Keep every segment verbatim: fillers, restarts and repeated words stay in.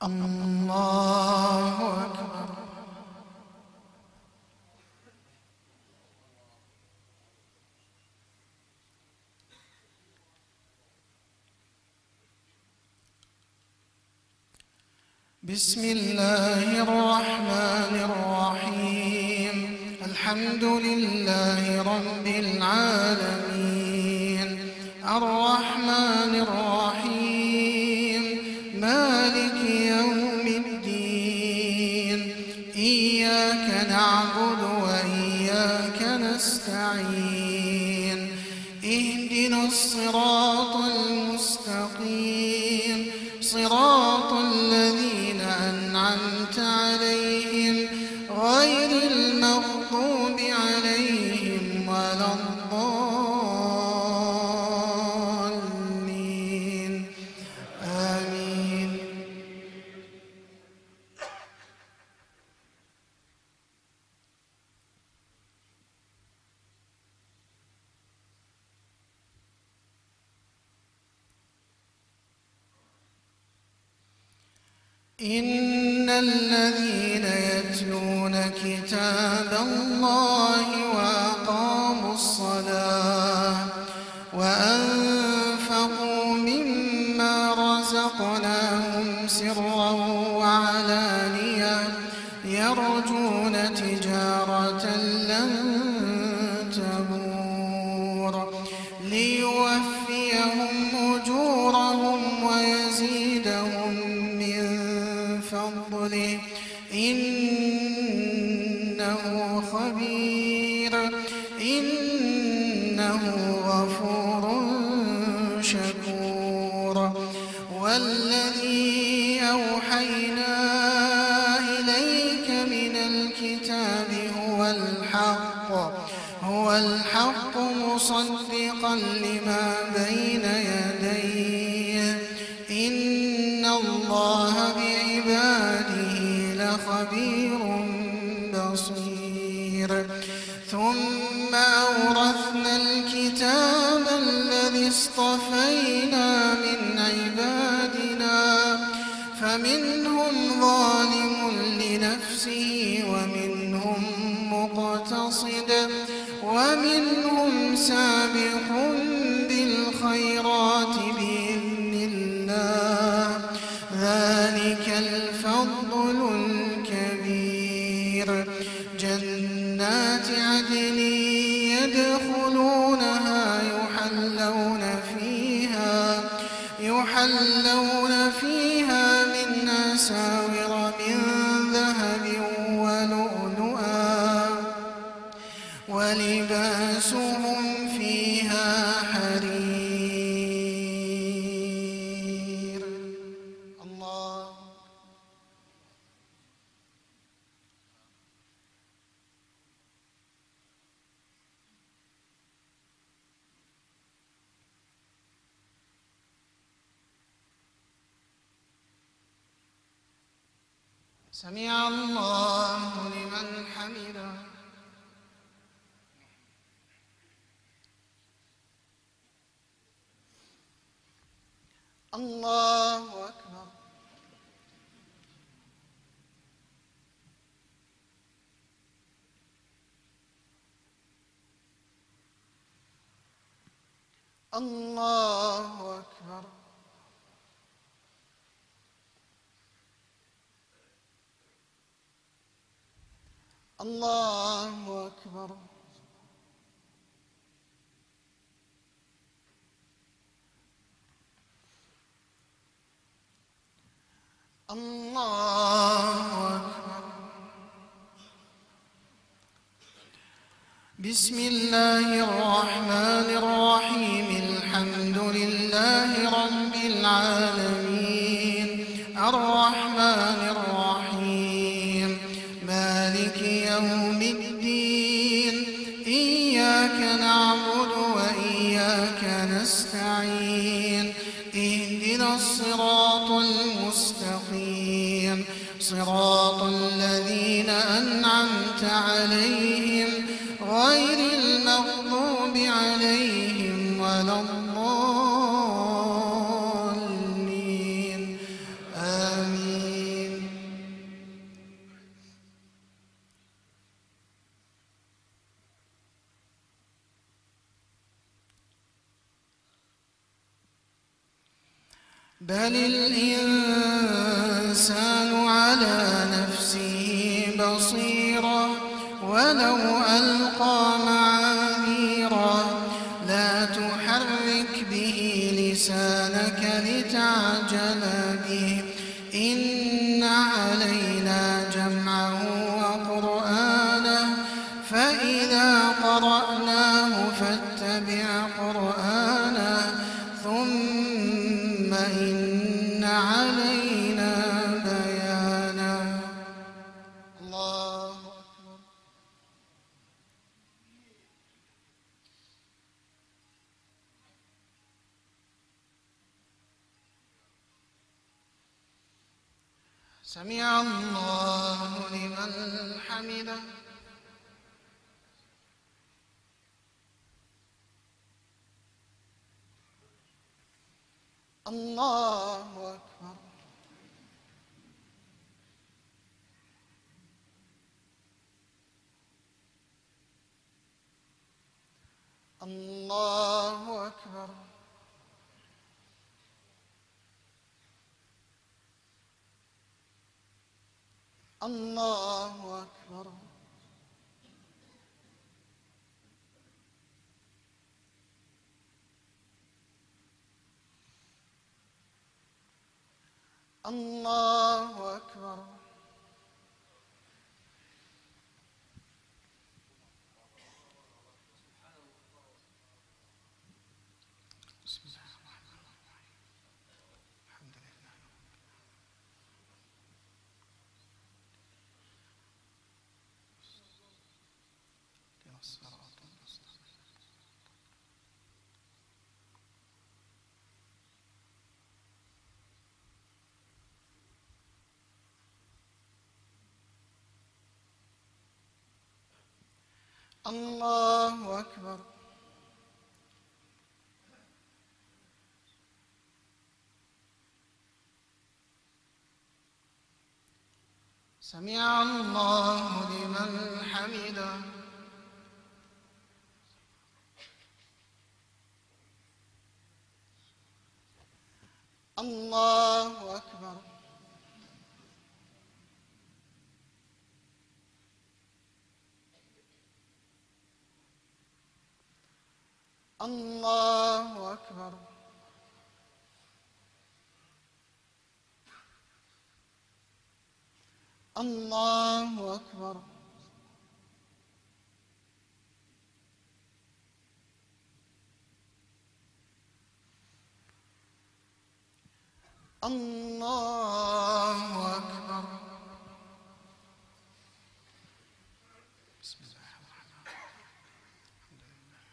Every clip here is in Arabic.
الله أكبر. بسم الله الرحمن الرحيم. الحمد لله رب العالمين الرحمن الرحيم مالك يوم الدين إياك نعبد وإياك نستعين اهدنا الصراط المستقيم صراط الذين أنعمت عليهم غير المغضوب عليهم ولا الضالين آمين. إن الذين يتلون كتاب الله وأقاموا الصلاة وأنفقوا مما رزقناهم سرا وعلانية يرجون تجارة لن تبور ليوفيهم أجورهم ويزيدهم فضله إنه خبير إنه غفور شكور. والذي أوحينا إليك من الكتاب هو الحق هو الحق مصدقا لما بين يديه إن الله بعباده لخبير بصير. ثم أورثنا الكتاب الذي اصطفينا من عبادنا فمنهم ظالم لنفسه ومنهم مقتصد ومنهم سابق بالخيرات بإذن الله ذلك الفضل الكبير. جنات عدن يدخلونها يحلون فيها يحلون فيها من أساور من ذهب ولؤلؤا ولباسهم فيها حرير. الله سمع الله لمن حمده. الله أكبر. الله أكبر. الله أكبر. الله أكبر. بسم الله الرحمن الرحيم الحمد لله رب العالمين الرحمن الرحيم مالك يوم الدين إياك نعبد وإياك نستعين اهدنا الصراط المستقيم صراط الذين أنعمت عليهم غير المغضوب عليهم ولا الضالين آمين. بل الإنسان على نفسه بصيرة ولو ألقى معاذيرا لا تحرك به لسانك لتعجل به إن علينا جمعه وقرآنه فإذا قرأناه فاتبع قرآنه ثم إن علينا بيانه. الله أكبر. سمع الله لمن حمده. الله أكبر. الله أكبر. الله أكبر. الله أكبر. بسم الله الرحمن الرحيم. الحمد لله. اهدنا الصراط المستقيم. الله أكبر. سمع الله لمن حمده. الله أكبر. الله أكبر. الله أكبر. الله أكبر. بسم الله الرحمن الرحيم. الحمد لله.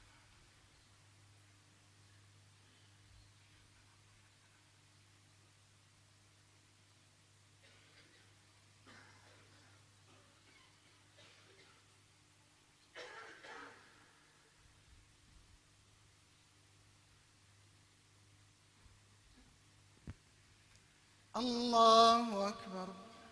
الله أكبر.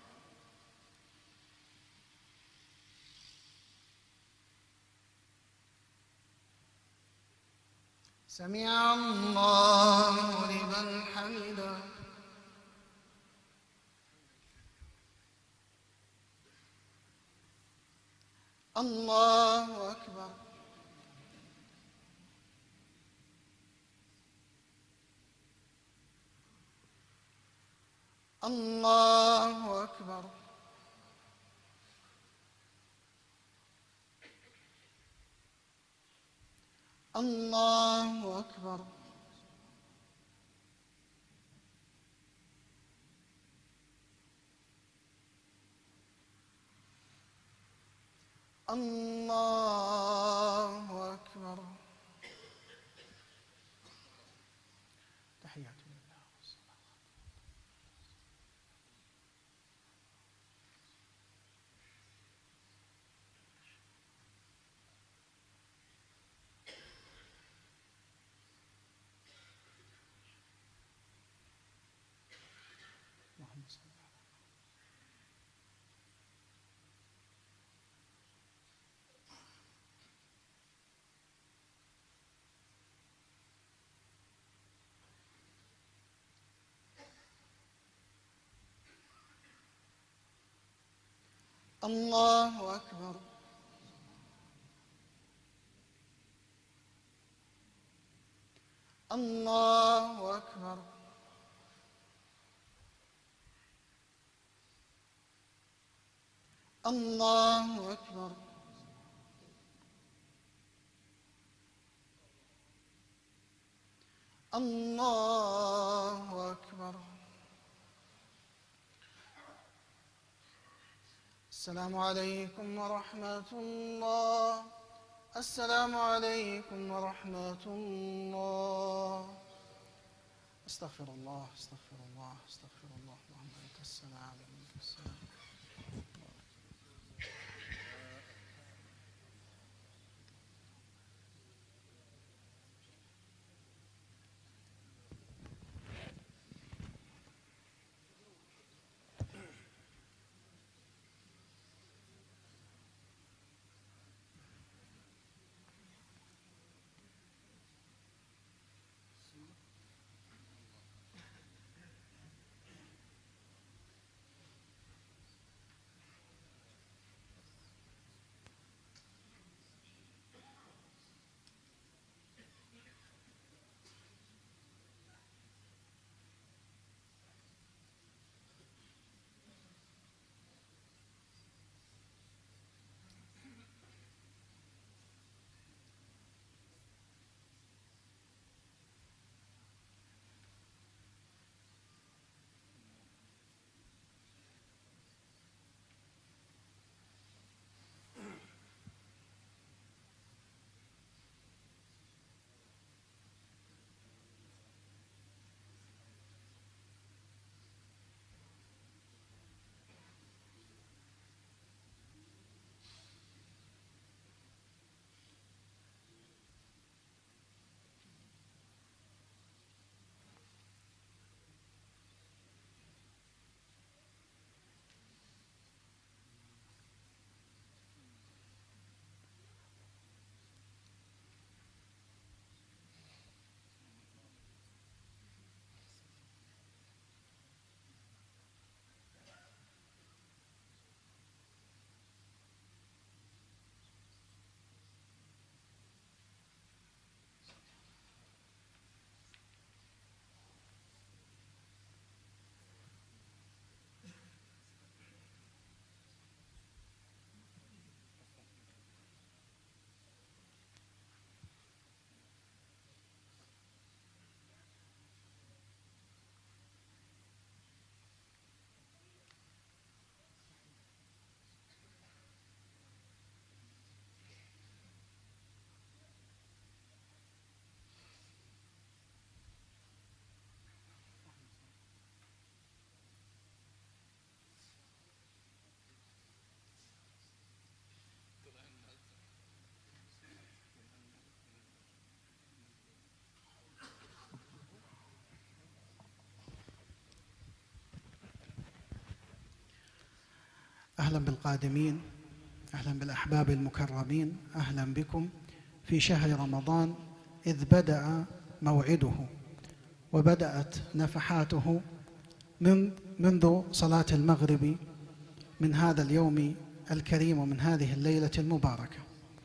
سمع الله لمن حمده. الله أكبر. الله أكبر. الله أكبر. الله أكبر. تحيات لله والصلوات. اللهم صل على الله أكبر. الله أكبر. الله أكبر. الله أكبر. السلام عليكم ورحمة الله. السلام عليكم ورحمة الله. استغفر الله استغفر الله استغفر الله. اللهم أنت السلام ومنك السلام. أهلا بالقادمين، أهلا بالأحباب المكرمين، أهلا بكم في شهر رمضان إذ بدأ موعده وبدأت نفحاته من منذ صلاة المغرب من هذا اليوم الكريم ومن هذه الليلة المباركة.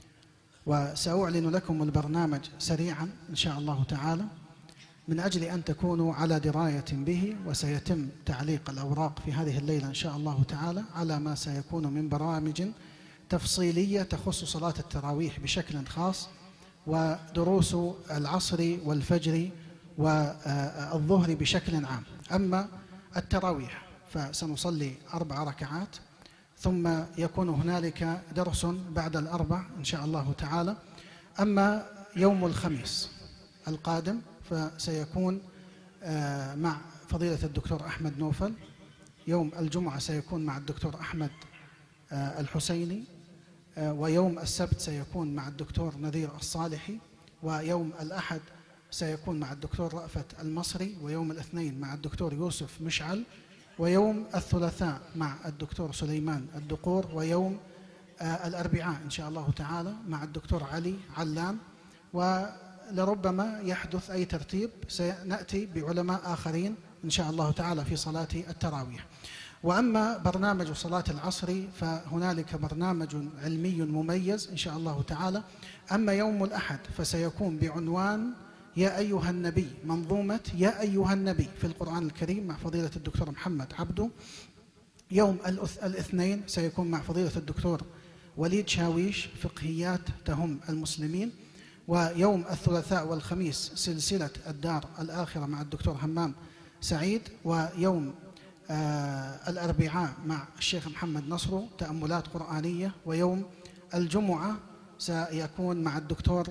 وسأعلن لكم البرنامج سريعا إن شاء الله تعالى من أجل أن تكونوا على دراية به، وسيتم تعليق الأوراق في هذه الليلة إن شاء الله تعالى على ما سيكون من برامج تفصيلية تخص صلاة التراويح بشكل خاص، ودروس العصر والفجر والظهر بشكل عام. أما التراويح فسنصلي أربع ركعات، ثم يكون هنالك درس بعد الأربع إن شاء الله تعالى. أما يوم الخميس القادم فسيكون مع فضيلة الدكتور أحمد نوفل، يوم الجمعة سيكون مع الدكتور أحمد الحسيني، ويوم السبت سيكون مع الدكتور نذير الصالحي، ويوم الأحد سيكون مع الدكتور رأفت المصري، ويوم الاثنين مع الدكتور يوسف مشعل، ويوم الثلاثاء مع الدكتور سليمان الدقور، ويوم الأربعاء إن شاء الله تعالى مع الدكتور علي علام. ولربما يحدث أي ترتيب سنأتي بعلماء آخرين إن شاء الله تعالى في صلاة التراويح. وأما برنامج صلاة العصر فهنالك برنامج علمي مميز إن شاء الله تعالى. أما يوم الأحد فسيكون بعنوان يا أيها النبي، منظومة يا أيها النبي في القرآن الكريم مع فضيلة الدكتور محمد عبده. يوم الاثنين سيكون مع فضيلة الدكتور وليد شاويش فقهيات تهم المسلمين. ويوم الثلاثاء والخميس سلسلة الدار الآخرة مع الدكتور همام سعيد. ويوم آه الأربعاء مع الشيخ محمد نصرو تأملات قرآنية. ويوم الجمعة سيكون مع الدكتور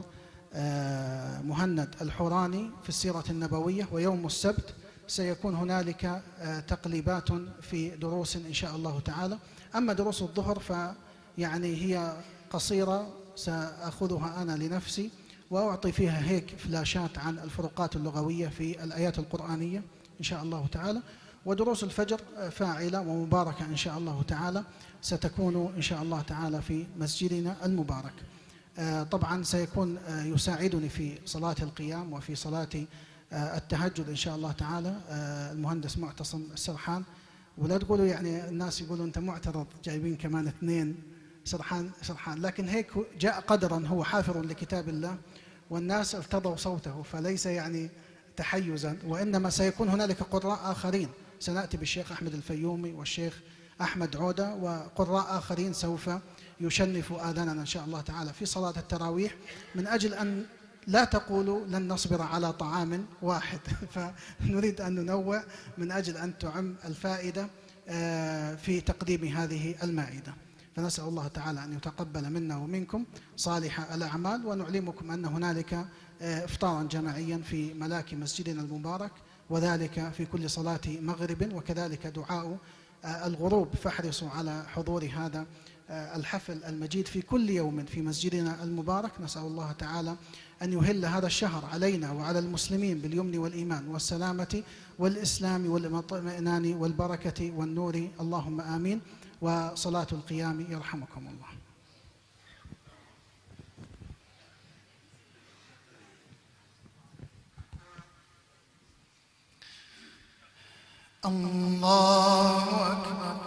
آه مهند الحوراني في السيرة النبوية. ويوم السبت سيكون هنالك آه تقليبات في دروس إن شاء الله تعالى. أما دروس الظهر فيعني هي قصيرة سأخذها أنا لنفسي وأعطي فيها هيك فلاشات عن الفروقات اللغوية في الآيات القرآنية إن شاء الله تعالى. ودروس الفجر فاعلة ومباركة إن شاء الله تعالى ستكون إن شاء الله تعالى في مسجدنا المبارك. طبعا سيكون يساعدني في صلاة القيام وفي صلاة التهجد إن شاء الله تعالى المهندس معتصم السرحان. ولا تقولوا يعني الناس يقولوا أنت معترض جايبين كمان اثنين سرحان سرحان، لكن هيك جاء قدرا، هو حافر لكتاب الله والناس ارتضوا صوته، فليس يعني تحيزا، وإنما سيكون هنالك قراء آخرين. سنأتي بالشيخ أحمد الفيومي والشيخ أحمد عودة وقراء آخرين سوف يشنفوا آذاننا إن شاء الله تعالى في صلاة التراويح، من أجل أن لا تقولوا لن نصبر على طعام واحد فنريد أن ننوع من أجل أن تعم الفائدة في تقديم هذه المائدة. فنسأل الله تعالى أن يتقبل منا ومنكم صالح الأعمال. ونعلمكم أن هنالك إفطارا جماعيا في ملاك مسجدنا المبارك، وذلك في كل صلاة مغرب، وكذلك دعاء الغروب. فاحرصوا على حضور هذا الحفل المجيد في كل يوم في مسجدنا المبارك. نسأل الله تعالى أن يهل هذا الشهر علينا وعلى المسلمين باليمن والإيمان والسلامة والإسلام والاطمئنان والبركة والنور، اللهم آمين. وصلاة القيام يرحمكم الله. الله أكبر.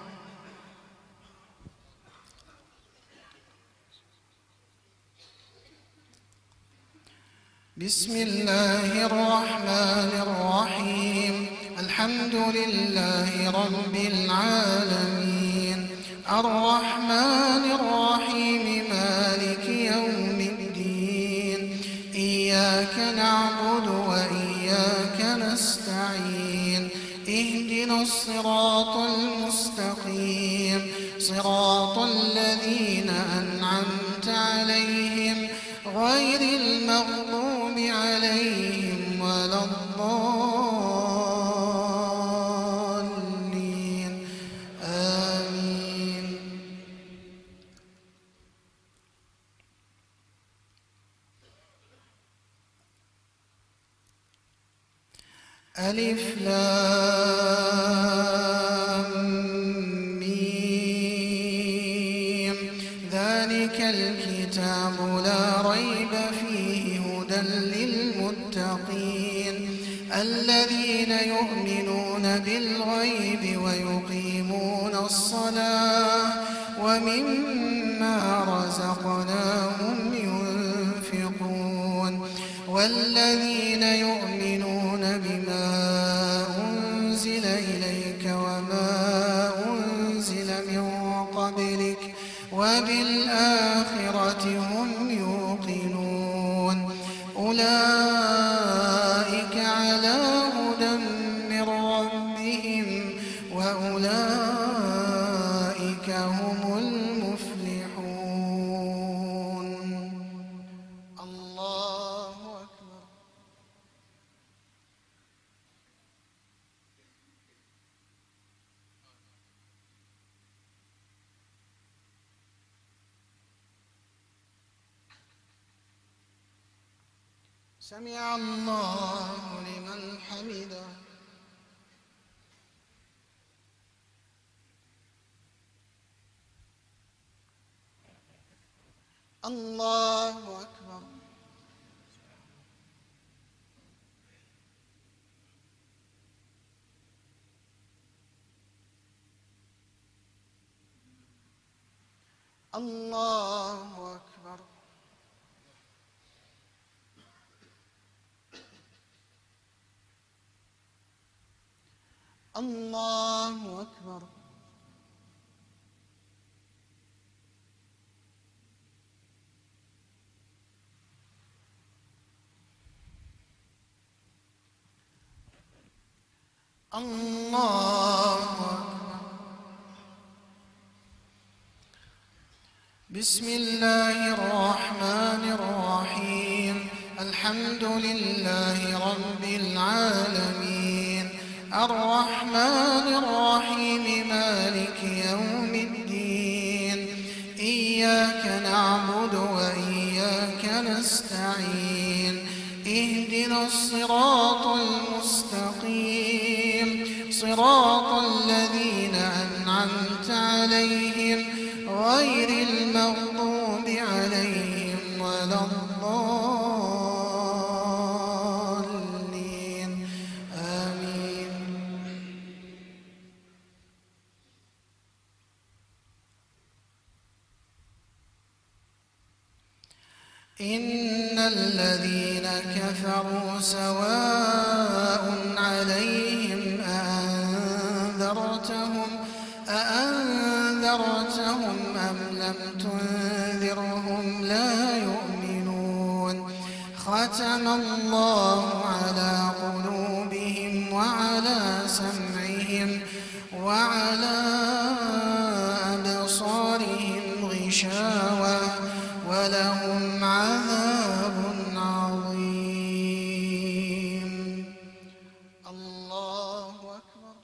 بسم الله الرحمن الرحيم. الحمد لله رب العالمين، الرحمن الرحيم، مالك يوم الدين، إياك نعبد وإياك نستعين، اهدنا الصراط المستقيم، صراط الذين أنعمت عليهم غير المغضوب عليهم ولا الضالين، آمين. ألف لام ميم، ذلك الكتاب لا ريب فيه هدى للمتقين الذين يؤمنون بالغيب ويقيمون الصلاة ومما رزقناهم ينفقون والذين يؤمنون بما أنزل إليك وما أنزل من قبلك وبالآخرة هم يوقنون أولئك على هدى من ربهم وأولئك هم المفلحون. الله أكبر. سمع الله لمن حمده. الله أكبر. الله أكبر. الله أكبر. الله أكبر. بسم الله الرحمن الرحيم. الحمد لله رب العالمين الرحمن الرحيم مالك يوم الدين إياك نعبد وإياك نستعين اهدنا الصراط المستقيم صراط الذين أنعمت عليهم غير المغضوب عليهم ولا الضالين آمين. إن الذين كفروا سواء عليهم أأنذرتهم أأنذرتهم أم لم تنذرهم لا يؤمنون. ختم الله على قلوبهم وعلى سمعهم وعلى أبصارهم غشاوة ولهم عذاب عظيم. الله أكبر.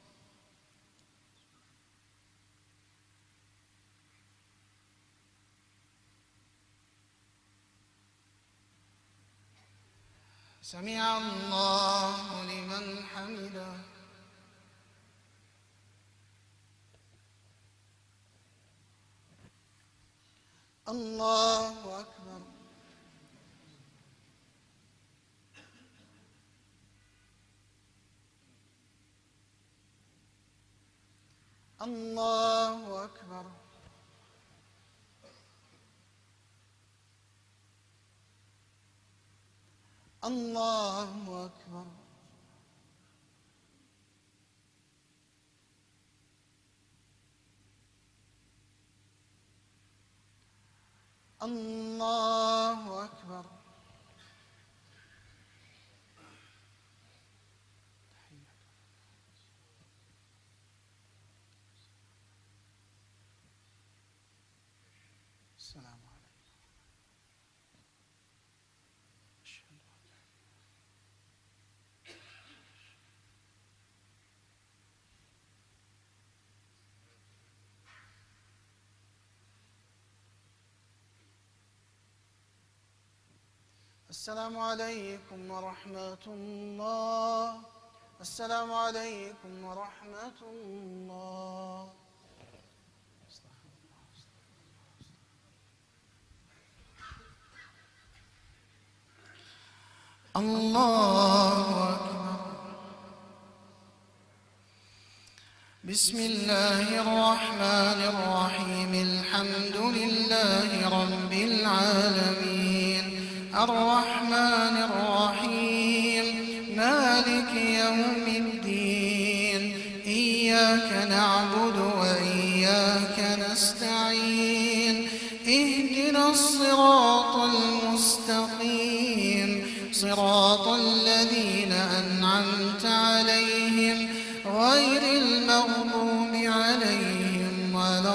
سمع الله لمن حمده. الله أكبر. الله أكبر. الله أكبر. الله أكبر. السلام عليكم. السلام عليكم ورحمة الله. السلام عليكم ورحمة الله. الله أكبر. بسم الله الرحمن الرحيم. الحمد لله رب العالمين الرحمن الرحيم مالك يوم الدين إياك نعبد وإياك نستعين اهدنا الصراط المستقيم صراط الذين أنعمت عليهم غير المغضوب عليهم ولا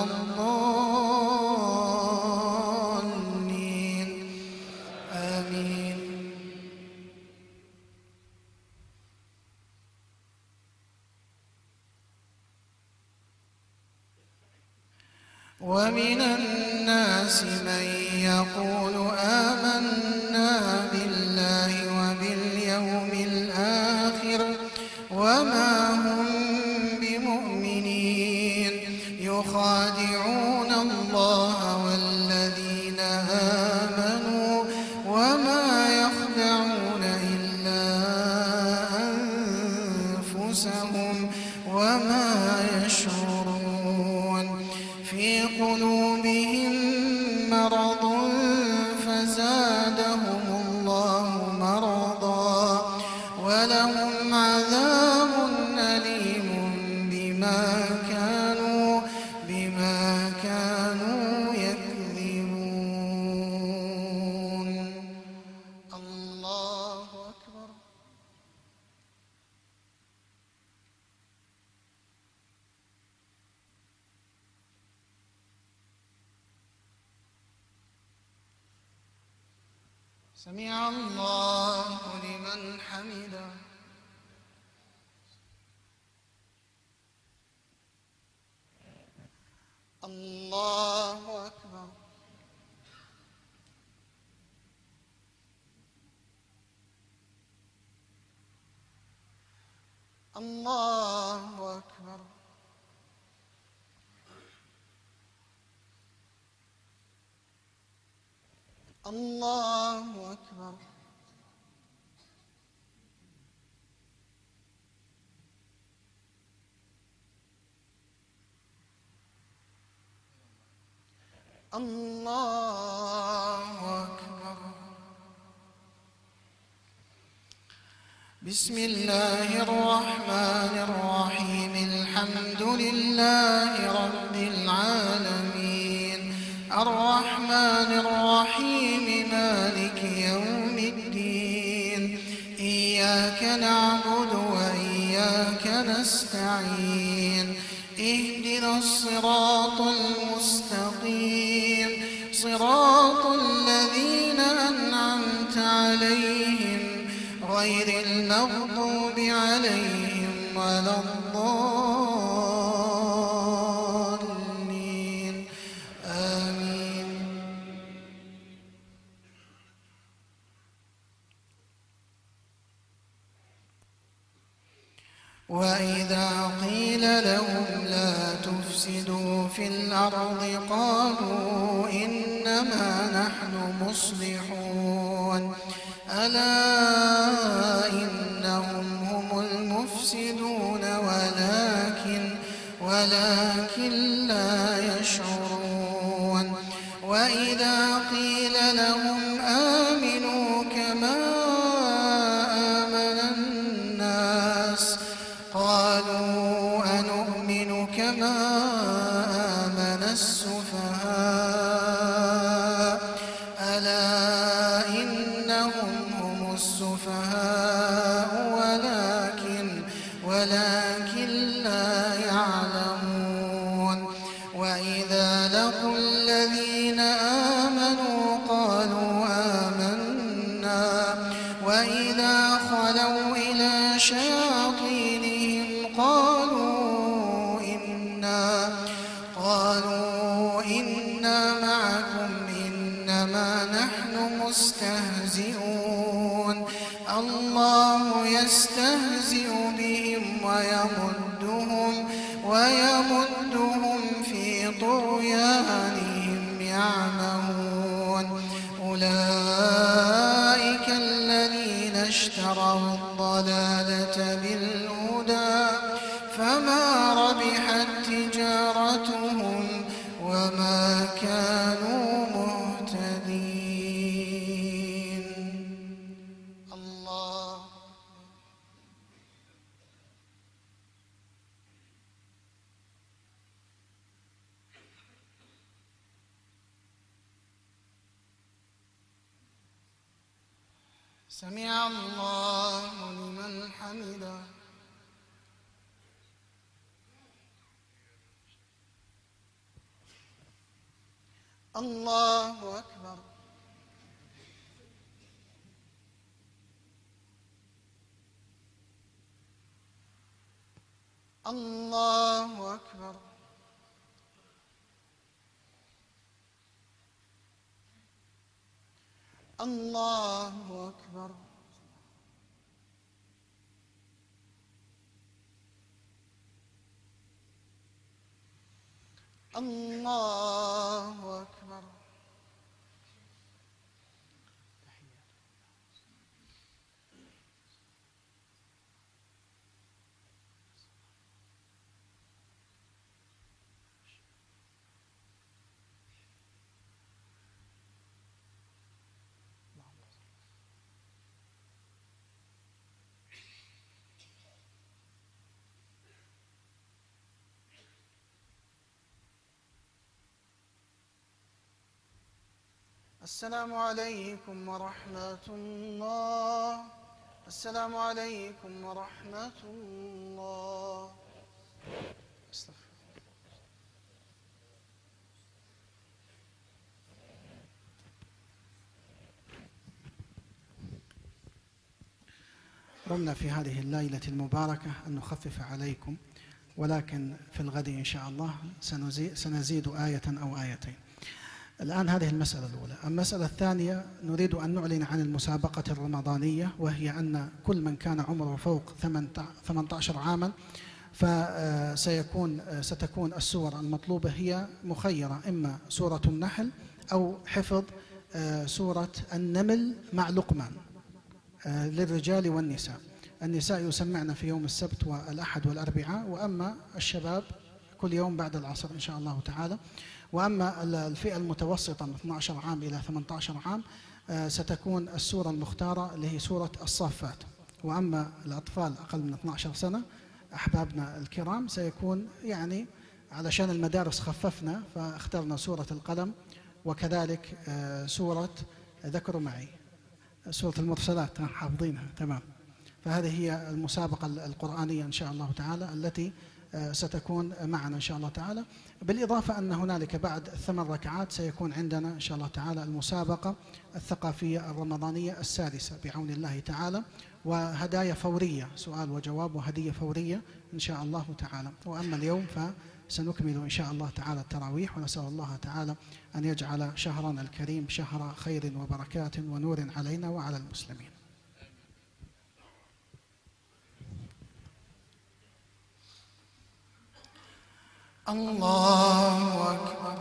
الضالين آمين. ومن الناس من يقول آمنا بالله وباليوم الآخر وما هم بمؤمنين يخادعون الله والذين آمنوا وما يخدعون إلا أنفسهم وما يشعرون. في قلوبهم ولهم عذاب أليم بما كانوا بما كانوا يكذبون. الله أكبر. سمع الله لمن حمده. الله أكبر. الله أكبر. الله أكبر. الله أكبر. بسم الله الرحمن الرحيم. الحمد لله رب العالمين الرحمن الرحيم مالك يوم الدين. إياك نعبد وإياك نستعين. اهدنا الصراط المستقيم صراط الذين أنعمت عليهم غير المغضوب عليهم ولا الضالين. آمين. وإذا قيل لهم لا تفسدوا في الأرض قالوا إنما نحن مصلحون. ألا إنهم هم المفسدون ولكن ولكن لا يشعرون. وإذا قيل لهم آمنوا كما آمن الناس قالوا أنؤمن كما آمن السفهاء. ألا إنهم هم السفهاء ولكن ولكن لا يعلمون. وإذا لقوا الذين آمنوا قالوا آمنا وإذا خلوا إلى شياطينهم قالوا إنا قالوا إنا معكم إنما نحن مستهزئون. الله يستهزئ بهم ويمدهم ويمدهم في طغيانهم يعمهون. أولئك الذين اشتروا الضلالة بالهدى فما ربحت تجارتهم وما كانوا مهتدين. الله. سمع الله لمن حمده. الله أكبر. الله أكبر. الله أكبر. الله أكبر. السلام عليكم ورحمة الله. السلام عليكم ورحمة الله. استغفر. رمنا في هذه الليلة المباركة أن نخفف عليكم، ولكن في الغد إن شاء الله سنزيد آية أو آيتين. الآن هذه المسألة الأولى. المسألة الثانية نريد أن نعلن عن المسابقة الرمضانية، وهي أن كل من كان عمره فوق ثمانية عشر عاما فسيكون ستكون السور المطلوبة هي مخيرة، إما سورة النحل أو حفظ سورة النمل مع لقمان للرجال والنساء. النساء يسمعن في يوم السبت والأحد والأربعاء، وأما الشباب كل يوم بعد العصر إن شاء الله تعالى. وأما الفئة المتوسطة من اثني عشر عام إلى ثمانية عشر عام ستكون السورة المختارة اللي هي سورة الصافات. وأما الأطفال أقل من اثني عشر سنة أحبابنا الكرام سيكون يعني علشان المدارس خففنا فاخترنا سورة القلم، وكذلك سورة ذكروا معي سورة المرسلات حافظينها تمام. فهذه هي المسابقة القرآنية إن شاء الله تعالى التي ستكون معنا إن شاء الله تعالى. بالإضافة أن هنالك بعد الثمان ركعات سيكون عندنا إن شاء الله تعالى المسابقة الثقافية الرمضانية السادسة بعون الله تعالى، وهدايا فورية، سؤال وجواب وهدية فورية إن شاء الله تعالى. وأما اليوم فسنكمل إن شاء الله تعالى التراويح، ونسأل الله تعالى أن يجعل شهرنا الكريم شهر خير وبركات ونور علينا وعلى المسلمين. الله أكبر.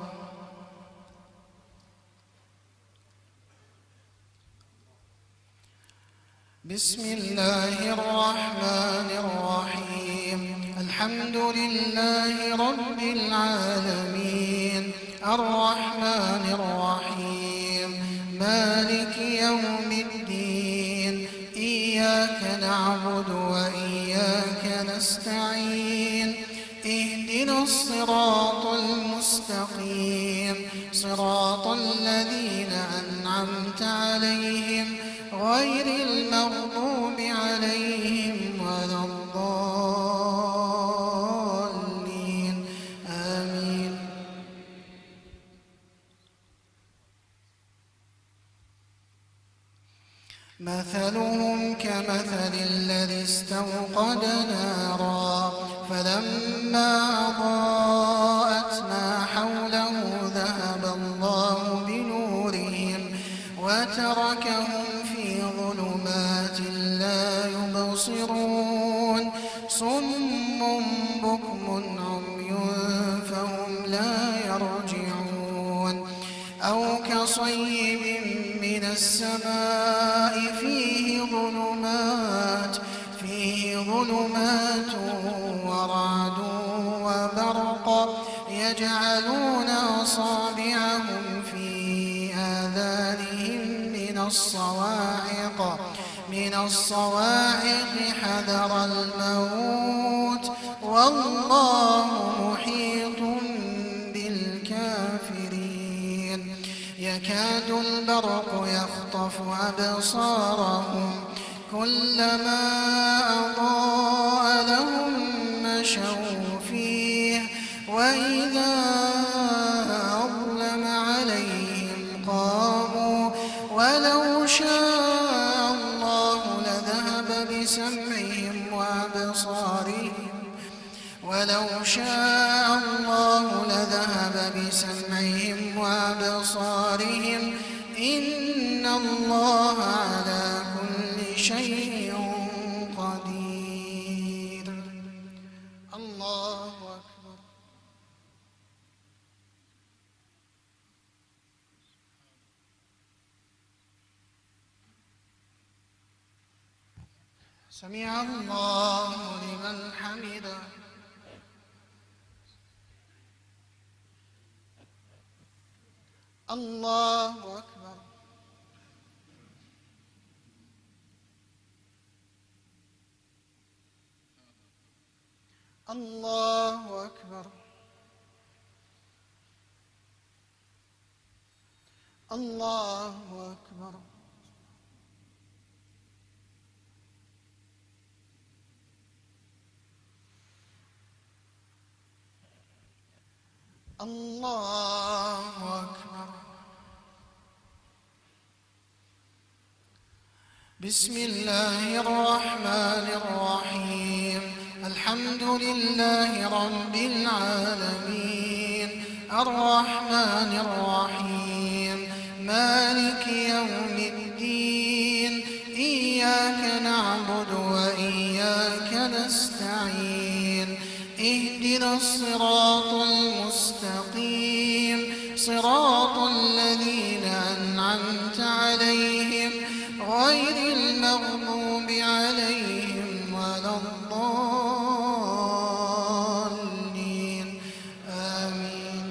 بسم الله الرحمن الرحيم. الحمد لله رب العالمين الرحمن الرحيم مالك يوم الدين إياك نعبد وإياك نستعين اهدنا الصراط المستقيم صراط الذين أنعمت عليهم غير المغضوب عليهم ولا الضالين آمين. مثلهم كمثل الذي استوقد نارا فلما أضاءت ما حوله ذهب الله بنورهم وتركهم في ظلمات لا يبصرون صم بكم عمي فهم لا يرجعون. أو كصيب من السماء فيه ظلمات فيه ظلمات ورعد وبرق يجعلون أصابعهم في آذانهم من الصواعق من الصواعق حذر الموت والله محيط بالكافرين. يكاد البرق يخطف أبصارهم كلما أضاء لهم مشوا فيه وإذا أظلم عليهم قاموا ولو شاء الله لذهب بسمعهم وأبصارهم ولو شاء الله لذهب بسمعهم وأبصارهم إن الله على كل شيء قدير. الله أكبر. سمع الله لمن حمده. الله أكبر. الله أكبر. الله أكبر. الله أكبر. بسم الله الرحمن الرحيم. الحمد لله رب العالمين الرحمن الرحيم مالك يوم الدين إياك نعبد وإياك نستعين اهدنا الصراط المستقيم صراط الذين أنعمت عليهم غير المغضوب عليهم ولا الضالين آمين.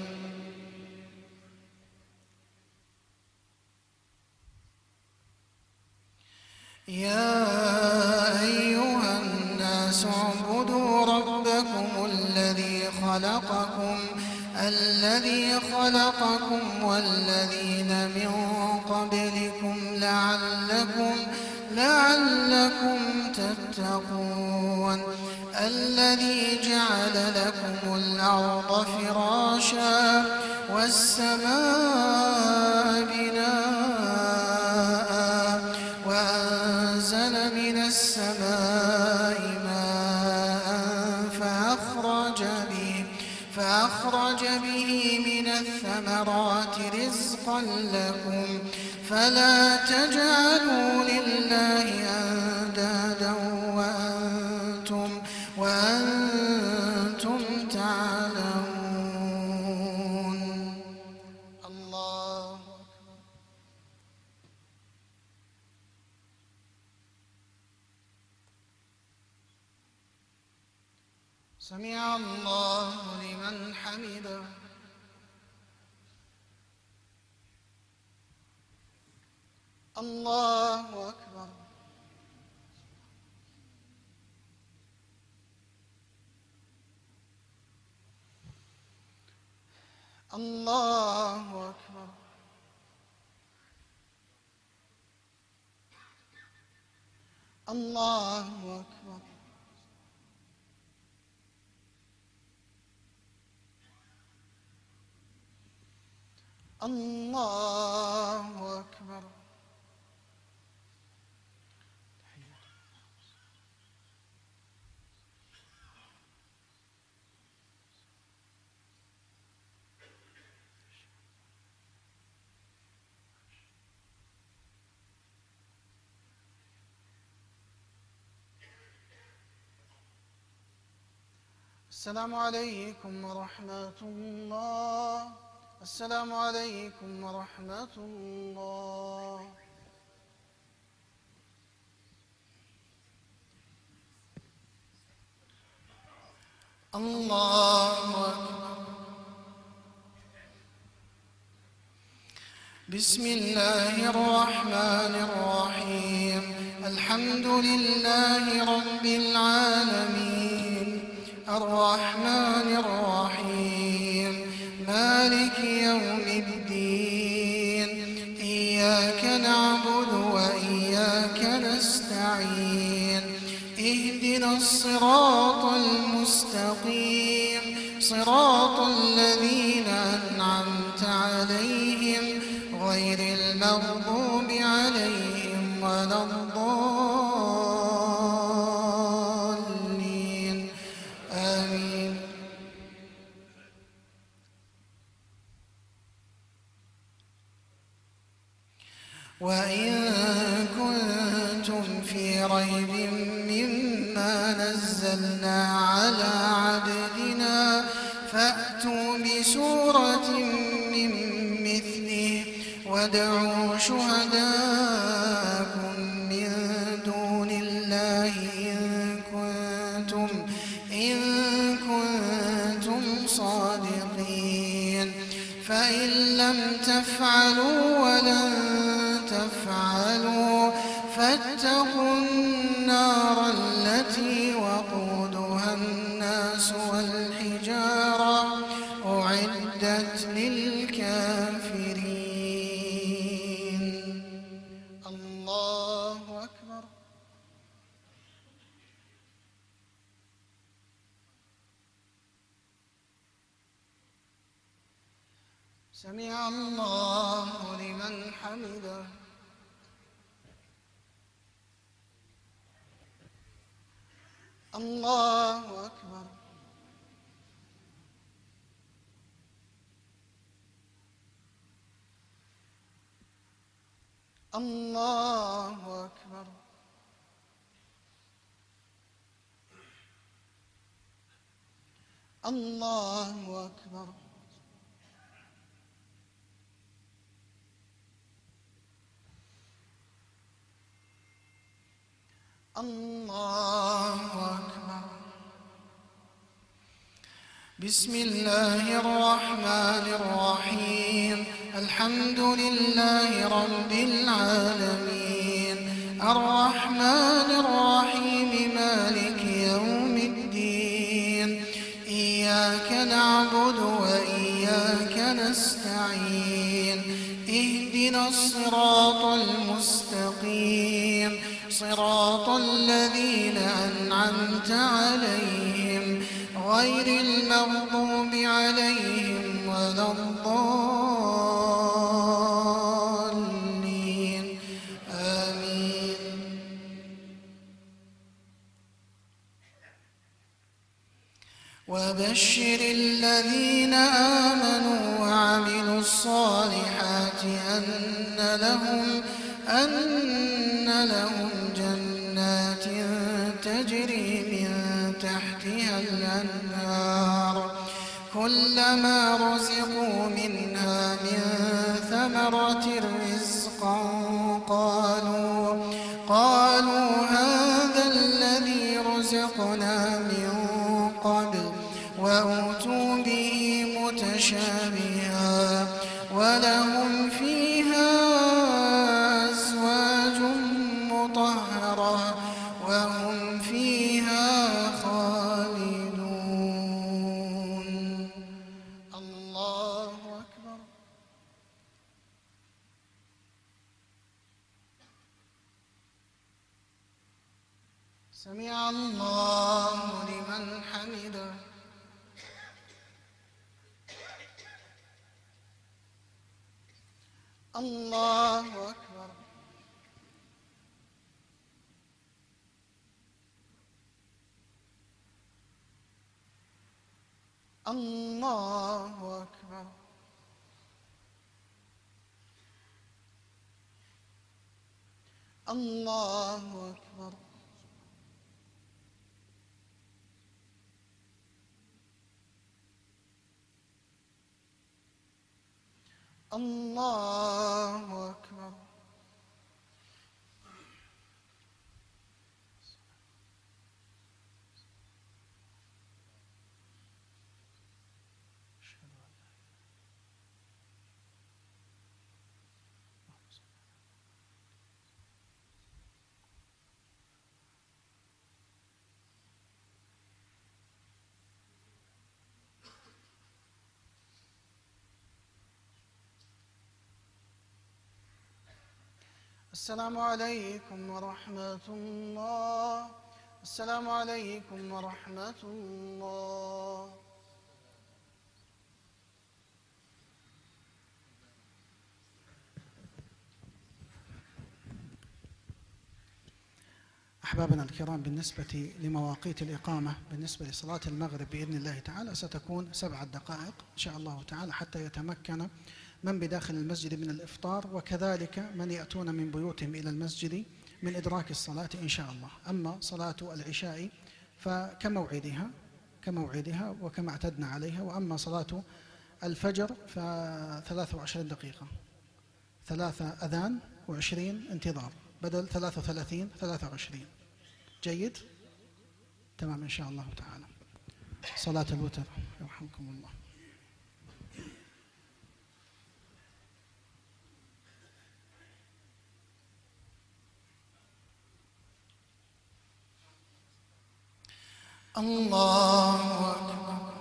يا أيها الناس اعبدوا ربكم الذي خلقكم الذي خلقكم والذين من قبلكم لعلكم لعلكم تتقون الذي جعل لكم الأرض فراشا والسماء بناء وأنزل من السماء ماء فأخرج به فأخرج به من الثمرات رزقا لكم فلا تجعلوا لله أندادا وأنتم وأنتم تعلمون. الله أكبر. سمع الله لمن حمده. الله أكبر. الله أكبر. الله أكبر. الله أكبر. السلام عليكم ورحمة الله. السلام عليكم ورحمة الله. الله أكبر. بسم الله الرحمن الرحيم. الحمد لله رب العالمين الرحمن الرحيم مالك يوم الدين إياك نعبد وإياك نستعين اهدنا الصراط المستقيم صراط الذين أنعمت عليهم غير المغضوب عليهم ولا الضالين آمين. وإن كنتم في ريب مما نزلنا على عبدنا فأتوا بسورة من مثله وادعوا شهداءكم من دون الله إن كنتم إن كنتم صادقين فإن لم تفعلوا ولن تفعلوا فاتقوا النار التي وقودها الناس والحجارة أعدت للكافرين. سمع الله لمن حمده. الله أكبر. الله أكبر. الله أكبر. الله أكبر. بسم الله الرحمن الرحيم. الحمد لله رب العالمين الرحمن الرحيم مالك يوم الدين إياك نعبد وإياك نستعين اهدنا الصراط المستقيم صراط الذين أنعمت عليهم غير المغضوب عليهم ولا الضالين آمين. وبشر الذين آمنوا وعملوا الصالحات أن لهم أن لهم جنات تجري من تحتها الأنهار كلما رزقوا منها من ثمرة رزقا قالوا قالوا هذا الذي رزقنا من قبل وأوتوا به متشابها ولهم فيها أزواج مطهرة وهم فيها خالدون. الله أكبر. سمع الله لمن حمده. الله أكبر. الله أكبر. الله أكبر. الله أكبر. السلام عليكم ورحمة الله. السلام عليكم ورحمة الله. أحبابنا الكرام، بالنسبة لمواقيت الإقامة بالنسبة لصلاة المغرب بإذن الله تعالى ستكون سبعة دقائق إن شاء الله تعالى حتى يتمكن من بداخل المسجد من الإفطار وكذلك من يأتون من بيوتهم إلى المسجد من إدراك الصلاة إن شاء الله. أما صلاة العشاء فكموعدها كموعدها وكما اعتدنا عليها، وأما صلاة الفجر فثلاث وعشرين دقيقة، ثلاثة أذان وعشرين انتظار بدل ثلاثة وثلاثين ثلاثة وعشرين. جيد؟ تمام إن شاء الله تعالى. صلاة الوتر يرحمكم الله. الله أكبر.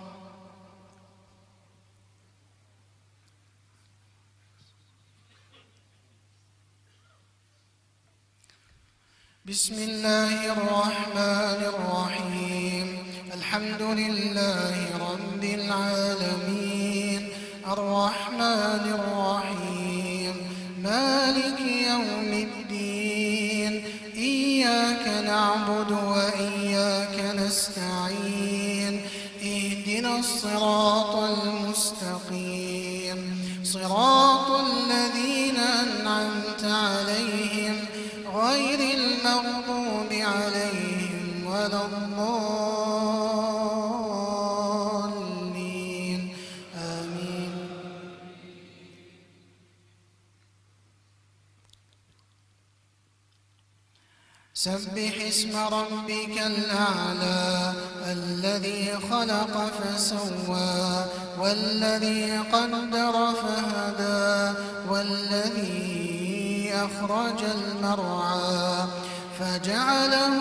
بسم الله الرحمن الرحيم. الحمد لله رب العالمين الرحمن الرحيم مالك يوم الدين إياك نعبد وإياك نستعين اهدنا الصراط المستقيم صراط الذين أنعمت عليهم غير المغضوب عليهم ولا الضالين آمين. سبح اسم ربك الأعلى الذي خلق فسوى والذي قدر فهدى والذي أخرج المرعى فجعله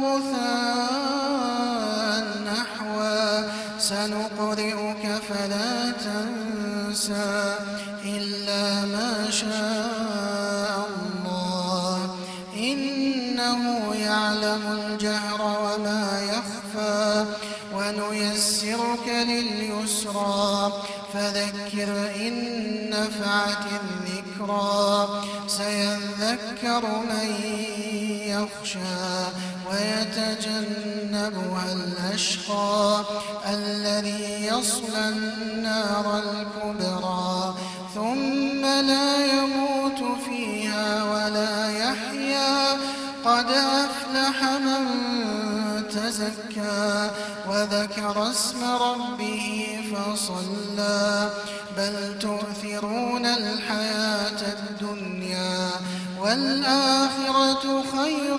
غثاء نحوا سنقرئك فلا تنسى إلا ما شاء الله إنه يعلم الجهر وما يخفى ونيسرك لليسرى فذكر إن نفعت الذكرى سيذكر من يخشى ويتجنبها الأشقى الذي يصلى النار الكبرى ثم لا يموت فيها ولا يحيا قد أفلح من تزكى وذكر اسم ربه فصلى بل تؤثرون الحياة الدنيا والآخرة خير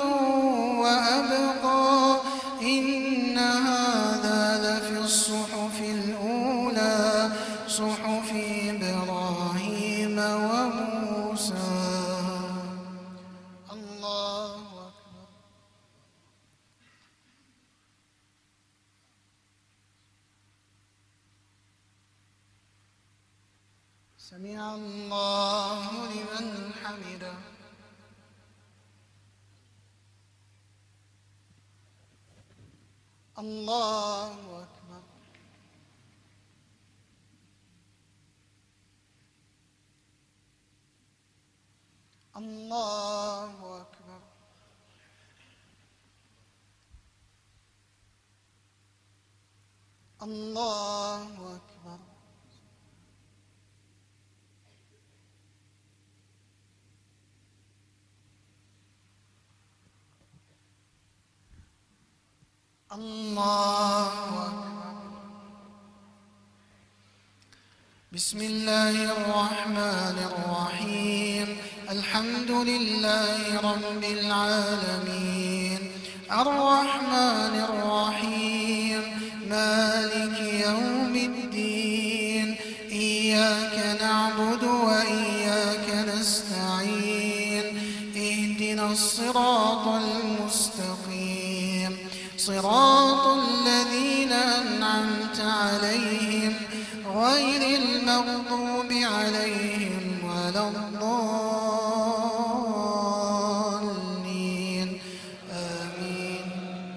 وأبقى إن هذا لفي الصحف الأولى صحف إبراهيم وموسى. الله أكبر. سمع الله لمن حمده. الله أكبر. الله أكبر. الله أكبر. الله أكبر. بسم الله الرحمن الرحيم الحمد لله رب العالمين الرحمن الرحيم مالك يوم الدين إياك نعبد وإياك نستعين اهدنا الصراط المستقيم صراط الذين أنعمت عليهم غير المغضوب عليهم ولا الضالين آمين.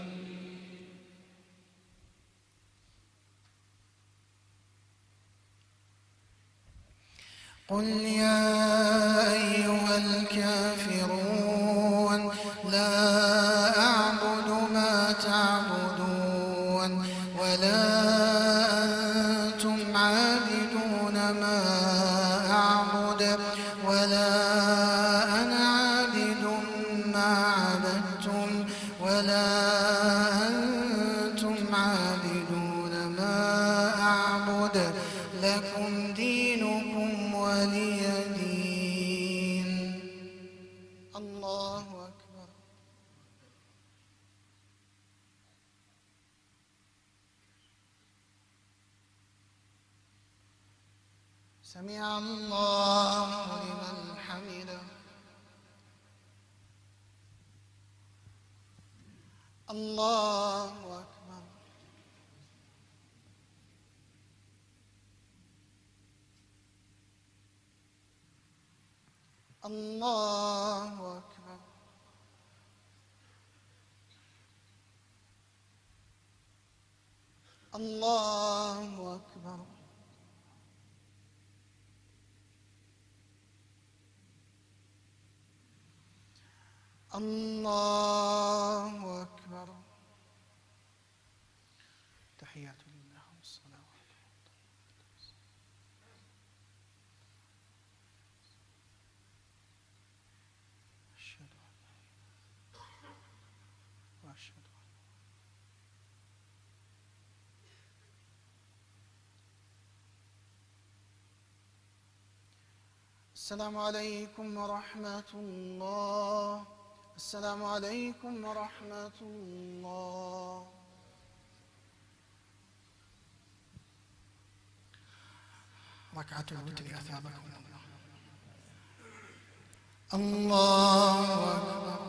قل يا أيها الكافرون لا أعبد ما تعبدون ولا أنتم عابدون ما أعبد ولا أنا عابد ما عبدتم ولا أنتم عابدون ما أعبد لكم دينكم ولي دين. الله أكبر. سمع الله لمن حمده. الله أكبر. الله أكبر. الله أكبر. الله أكبر. تحيات لله والصلوات. أشهد أن لا إله وأشهد أن السلام عليكم ورحمة الله. السلام عليكم ورحمة الله. ركعة الوتر أثابكم الله. الله أكبر.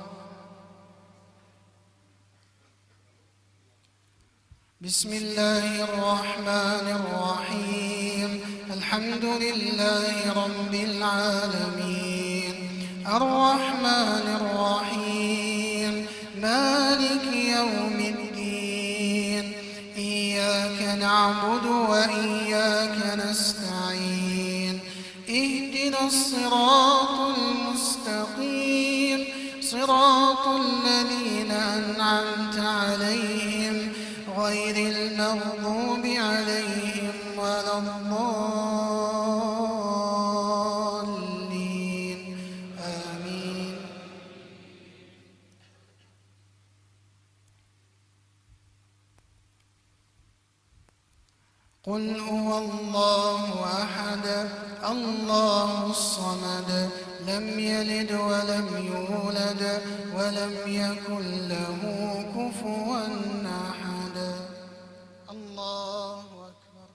بسم الله الرحمن الرحيم. الحمد لله رب العالمين الرحمن الرحيم مالك يوم الدين. إياك نعبد وإياك نستعين. اهدنا الصراط المستقيم صراط الذين أنعمت عليهم غير المغضوب عليهم ولا الضالين آمين. قل هو الله أحد الله الصمد لم يلد ولم يولد ولم يكن له كفوا أحد. الله أكبر.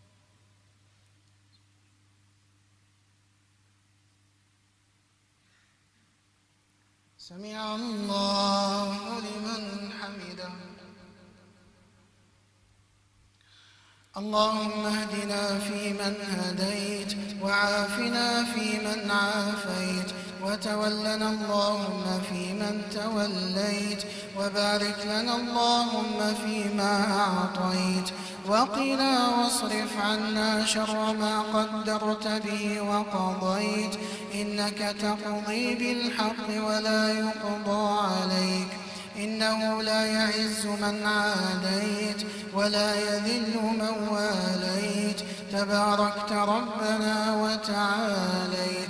سمع الله لمن حمده. اللهم اهدنا فيمن هديت وعافنا فيمن عافيت وتولنا اللهم فيمن توليت وبارك لنا اللهم فيما أعطيت وقنا واصرف عنا شر ما قدرت به وقضيت إنك تقضي بالحق ولا يقضى عليك إنه لا يعز من عاديت ولا يذل من واليت تباركت ربنا وتعاليت.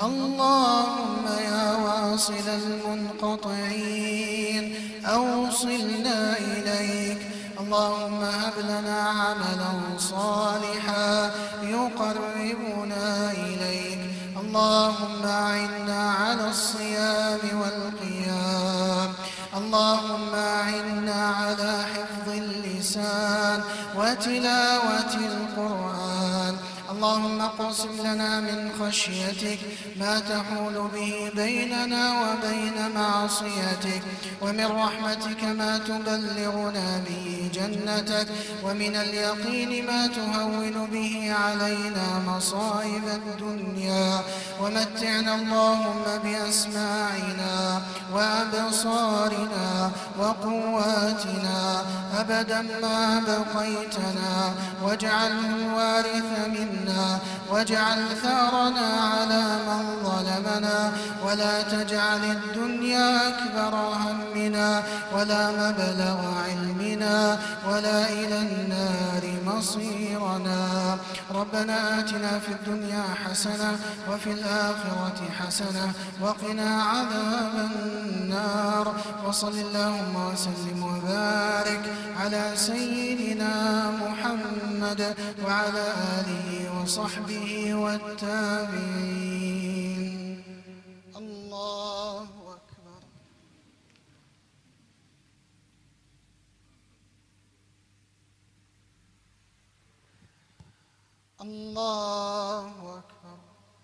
اللهم يا واصل المنقطعين أوصلنا إليك. اللهم هب لنا عملا صالحا يقربنا إليك. اللهم أعنا على الصيام والقيام. اللهم أعنا على حفظ اللسان وتلاوة القرآن. اللهم اقسم لنا من خشيتك ما تحول به بيننا وبين معصيتك ومن رحمتك ما تبلغنا به جنتك ومن اليقين ما تهون به علينا مصائب الدنيا ومتعنا اللهم بأسماعنا وأبصارنا وقواتنا أبدا ما بقيتنا واجعله الوارث منا واجعل ثارنا على من ظلمنا ولا تجعل الدنيا أكبر همنا ولا مبلغ علمنا ولا إلى النار مصيرنا. ربنا آتنا في الدنيا حسنة وفي الآخرة حسنة وقنا عذاب النار. وصل اللهم وسلم وبارك على سيدنا محمد وعلى آله وصحبه والتابعين. الله أكبر. الله أكبر.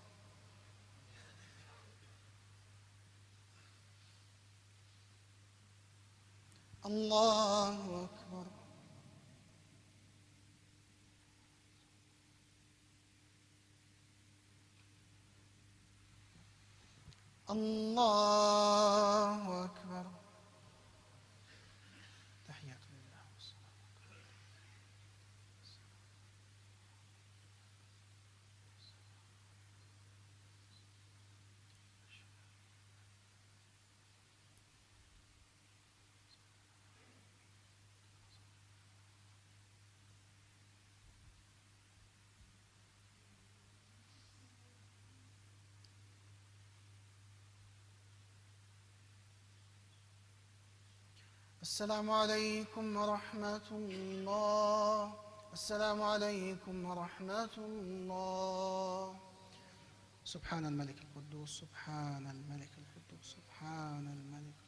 الله أكبر. الله أكبر. تحيات لله والصلوات. السلام عليكم ورحمة الله. السلام عليكم ورحمة الله. سبحان الملك القدوس، سبحان الملك القدوس، سبحان الملك